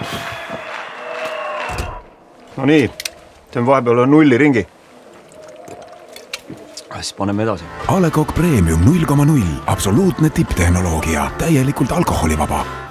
No nii, see on vahepeal nulli ringi. Siis paneme edasi. A. Le Coq Premium 0,0. Absoluutne tipptehnoloogia. Täielikult alkoholivaba.